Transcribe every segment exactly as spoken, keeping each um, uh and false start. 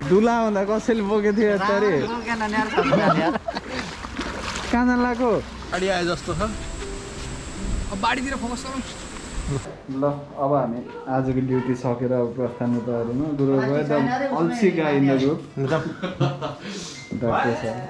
दुला हुँदा कसैले बोकेको थियो यस्तरी कहाँ जान लाग्यो गाडी आए जस्तो छ अब बाडीतिर फोकस गरौँ ल अब हामी आजको ड्युटी सकेर अब प्रस्थान उतारमा गुरु गयो एकदम अल्छी गाई in the group doctor sir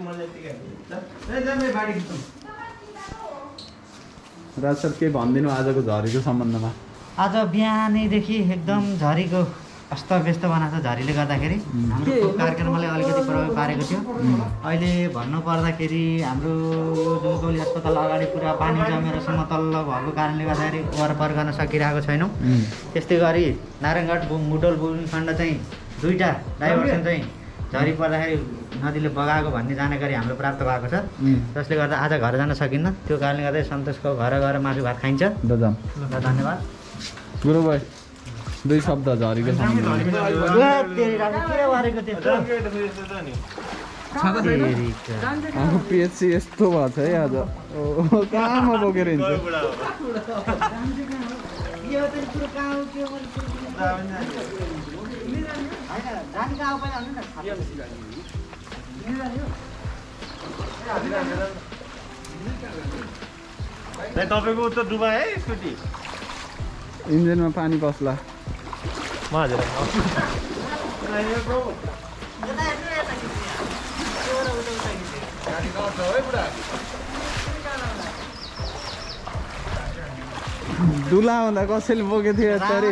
Raj sir के भनिदिनु आजको झरीको सम्बन्धमा आज बिहानैदेखि एकदम झरीको अस्तव्यस्त बनाएको छ झरीले गर्दाखेरि हाम्रो कार्यक्रमले अलिकति प्रभाव पारेको थियो अहिले भन्नु पर्दाखेरि हाम्रो जुन गौली अस्पताल अगाडि पुरा पानी जमेर समतल भएको कारणले गर्दाखेरि वरपर गर्न सकिरहेको छैनौँ त्यस्तै गरी नारायणगढ मुडल बुलखण्ड चाहिँ दुईवटा डाइभर्सन चाहिँ झरी पर्दाखेरि नदीले बगाएको भन्ने जानकारी हाम्रो प्राप्त भएको छ जसले गर्दा आज घर जान सकिन्न त्यो कारणले गर्दा सन्तोषको घर गएर मासु भात खाइन्छ धन्यवाद गुरु भाइ दुई शब्द झरीको आफू पिएचसी यस्तो भएको छ है आज कहाँमा बोकेर हिँड्छ तपाईँको त डुबा है स्कुटी इन्जिनमा पानी पस्ला दुला हुँदा कसैले बोकेको थियो यस्तरी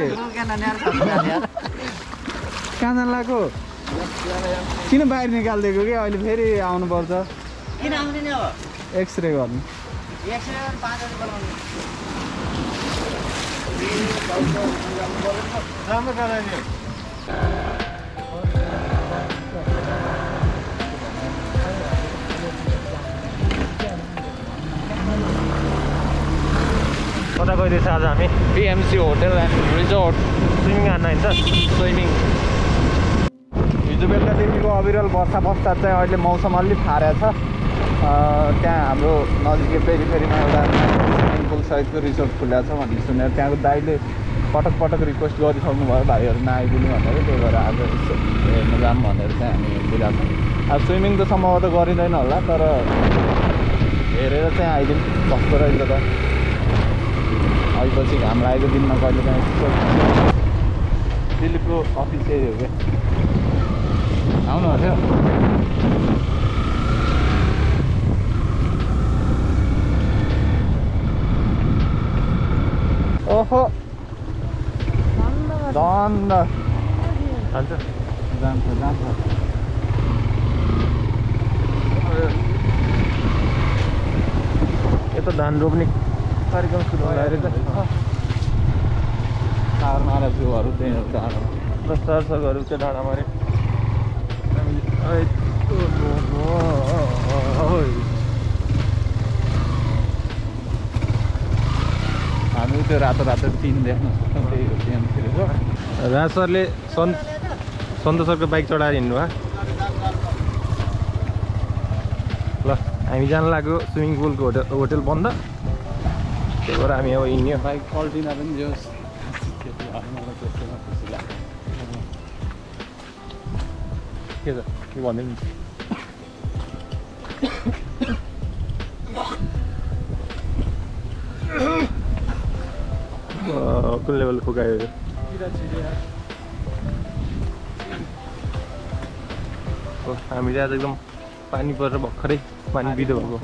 कहाँ जान लाग्यो किन बाहिर निकालिदिएको कि अहिले फेरि आउनुपर्छ किन आउने नि अब एक्सरे गर्नु राम्रो गराइदियो कता गइरहेछ आज हामी PMC hotel and resort swimming हान्न हिँड्छ स्विमिङ हिजो बेलुकादेखिको अविरल वर्षा पश्चात चाहिँ अहिले मौसम अलिक फारेको छ त्यहाँ हाम्रो नजिकै पेरिफेरीमा एउटा स्विमिङ पुल सहितको रिसोर्ट खुलेको छ भन्ने सुनेर त्यहाँको दाइले पटक पटक रिक्वेस्ट गरिसक्नु भयो भाइहरू नआइदिनु भनेर त्यही भएर आज हेर्न जाऊँ भनेर चाहिँ हामी हेरिरहेको छौँ अब स्विमिङ त सम्भवतः गरिँदैन होला तर हेरेर चाहिँ आइदिउँ कस्तो रहेछ त आएपछि घाम लागेको दिनमा कहिले काहीँ दिलीपको अफिस यही हो क्या आउनु भयो ओहो दण्ड जान्छ जान्छ जान्छ यता धान रोप्ने कार्यक्रम सुरु भएर त सारमारा जिउहरू त्यही डाँडा दस्तार सगहरू त्यो डाँडामा अरे हामी त्यो रातो रातो टिन देख्न सक्छौँ त्यही हो त्यहाँतिर राज सरले सन् सन्तोष सरको बाइक चढाएर हिँड्नु भयो ल हामी जान लाग्यो स्विमिङ पुलको होटल होटल बन्द त्यही भएर हामी अब हिँड्यो बाइक पल्टिँदा पनि जोस् मलाई त्यस्तोमा खुसी लाग्छ के छ के भनिदिनु कुन लेभल फुकायो हामीले आज एकदम पानी परेर भर्खरै पानी बिदो भएको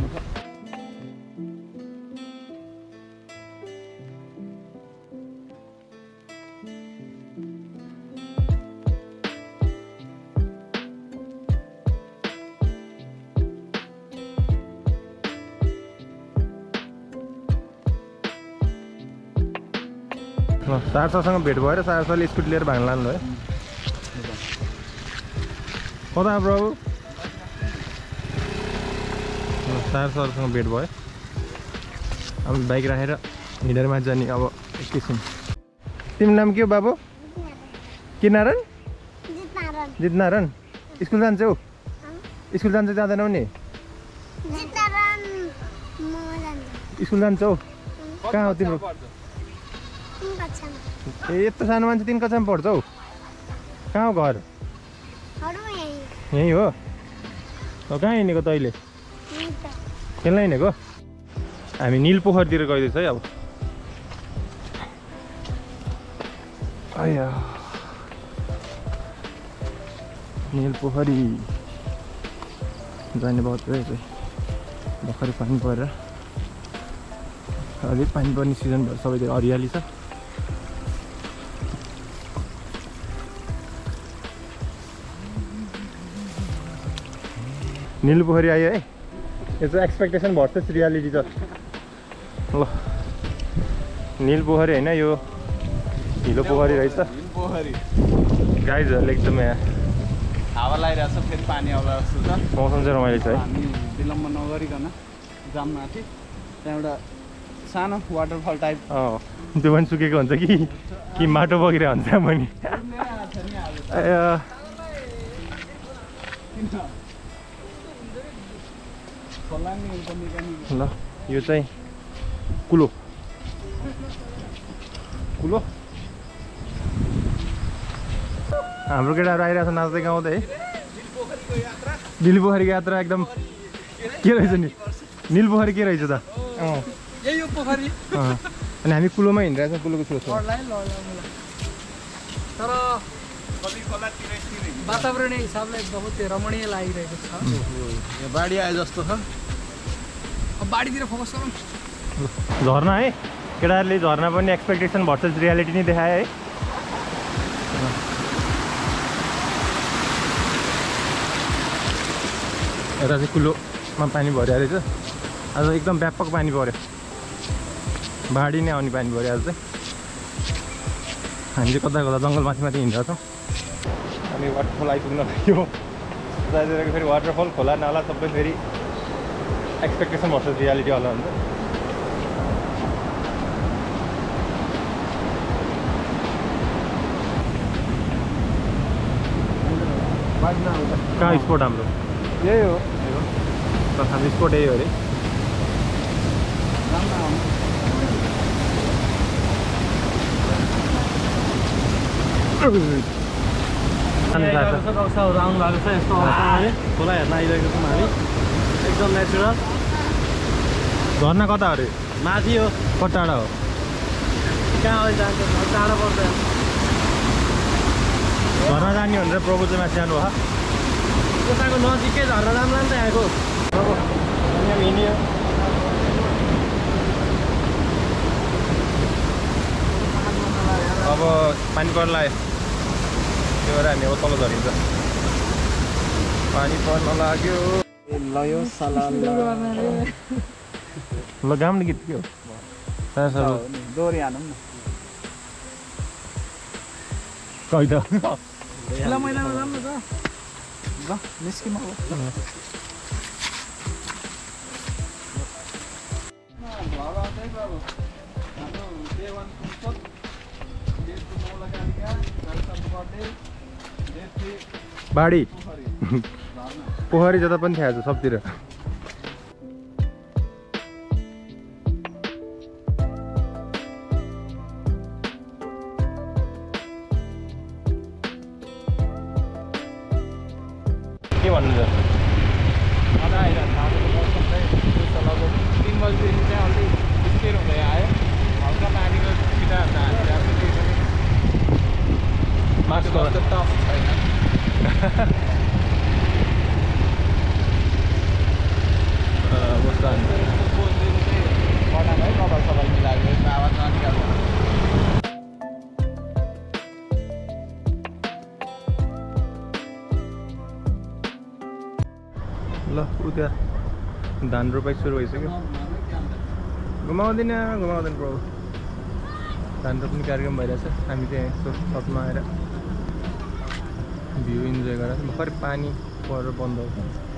सार सरसँग भेट भएर सार सरले स्कुटी लिएर भाग्न लानु है कता प्रभु सार सरसँग भेट भयो अब बाइक राखेर हिँडेरमा जाने अब एकैछिन तिम्रो नाम के हो बाबु के नारायण जितनारायण स्कुल जान्छौ स्कुल जान्छ जाँदैनौ नि स्कुल जान्छौ कहाँ हो तिम्रो ए यत्रो सानो मान्छे तिन कक्षामा पढ्छौ कहाँ हो घर यहीँ हो? कहाँ हिँडेको तैँले? खेल्न हिँडेको? हामी निल पोखरीतिर गइरहेछ है अब। आया निल पोखरी जाने बाटो रहेछ। भर्खरै पानी परेर अलिक पानी पर्ने सिजन भएर सबैतिर हरियाली छ। निल पोखरी आयो है। यो चाहिँ एक्सपेक्टेसन भर्सेस रियालिटी छ। ल निल पोखरी होइन यो हिलो पोखरी रहेछ। पोखरी गाइजहरूले एकदमै हावा लगाइरहेछ, फेरि पानी आउला जस्तो छ। मौसम चाहिँ रमाइलो छ है। हामी विलम्ब नगरिकन जाम माथि। त्यहाँ एउटा सानो वाटरफल टाइप अँ त्यो पनि सुकेको हुन्छ कि कि माटो बगिरहेको हुन्छ पनि। ल यो चाहिँ कुलो कुलो हाम्रो केटाहरू आइरहेको छ नाच्दै गाउँदै है। निल पोखरीको यात्रा एकदम के रहेछ नि? निल पोखरी के रहेछ त? अँ यही हो पोखरी। अँ अनि हामी कुलोमा हिँडिरहेको छौँ, कुलोको छेउछाउ। तर वातावरणीय हिसाबले बहुत रमणीय लागिरहेको छ। यहाँ बाढी आए जस्तो छ। अब बाढीतिर फोकस गरौँ। झर्ना है, केटाहरूले झर्ना पनि एक्सपेक्टेसन भर्सेस रियालिटी नै देखायो है। यता चाहिँ कुलोमा पानी भरिया रहेछ। आज एकदम व्यापक पानी पऱ्यो, बाढी नै आउने पानी पऱ्यो आज चाहिँ। हामी चाहिँ कता कता जङ्गल माथि माथि हिँडिरहेको छौँ। अनि वाटरफल आइपुग्न यो यतातिरको फेरि वाटरफल खोला नाला सबै फेरि एक्सपेक्टेसन भर्सेस रियालिटी वाला हुन्छ। कहाँ स्पोट हाम्रो? यही हो। हाम्रो स्पोट यही हो अरे। रक्षाहरू आउनु भएको छ यस्तो अवस्थामा खोला हेर्न आइरहेको छौँ हामी। एकदम नेचुरल। झर्ना कता अरे? माथि हो। कति टाढा हो? कहाँ अहिले जान्छ? टाढा पर्छ। झर्ना जाने भनेर प्रभु चाहिँ माथि जानु भयो। उताको नजिकै झर्ना राम्रो नि त यहाँको। हिँड्यो अब पानी पर्न लाग्यो, त्यो भएर हामी अब तल झरिन्छ। पानी पर्न लाग्यो। लयो साला ल गाउँले गीत के हो? दोहोरी हानौँ न। कही त खुला मैदानमा जाऊँ न त। ल निस्किम अब। बाढी पोखरी जता पनि थिएछ सबतिर। के भन्नु छ? मजा आइरहेको छ। आजको मौसम चाहिँ त्यस्तो लगभग तिन बजीदेखि चाहिँ अलि स्थिर हुँदै आयो। हल्का पानीको छिटा हालेर आफ्नो त्यही पनि मास्क टफ छैन। बस्दा बोल्दैनु चाहिँ पढामा है कपाल सपाल मिलाएको यसमा आवाज ननिकाल्नु। ल उ त्यहाँ धान रोपाइ सुरु भइसक्यो। घुमाउँदैन घुमाउँदैन प्रभु। धान रोप्ने कार्यक्रम भइरहेछ। हामी चाहिँ यस्तो छतमा आएर भ्यू इन्जोय गरेर भर्खरै पानी परेर बन्द हुन्छ।